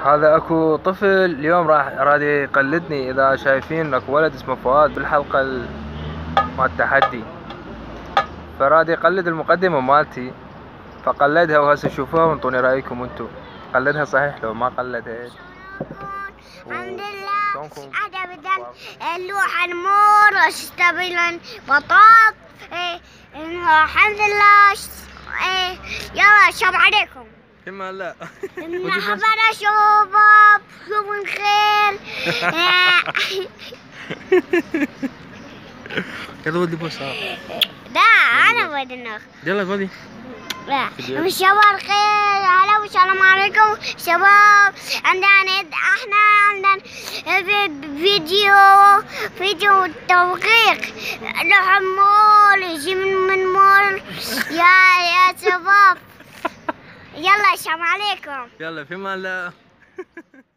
هذا اكو طفل اليوم راد يقلدني. اذا شايفين اكو ولد اسمه فؤاد بالحلقة مال التحدي، فراد يقلد المقدمة مالتي فقلدها، وهسه شوفوها وانطوني رايكم انتو. قلدها صحيح لو ما قلدها؟ الحمد لله. احنا بدنا نروح نمر اشتبيلن بطاط. الحمد لله. يلا السلام عليكم. فيما لا مرحبا شباب، شوفوا الخير. يلا ودي بوسة. لا انا بدي ناخذ. يلا خذي. لا شباب الخير، هلا والسلام عليكم شباب. احنا عندنا فيديو توقيق. نروح مول، يجي من مول يا شباب. يلا السلام عليكم. يلا فيما لا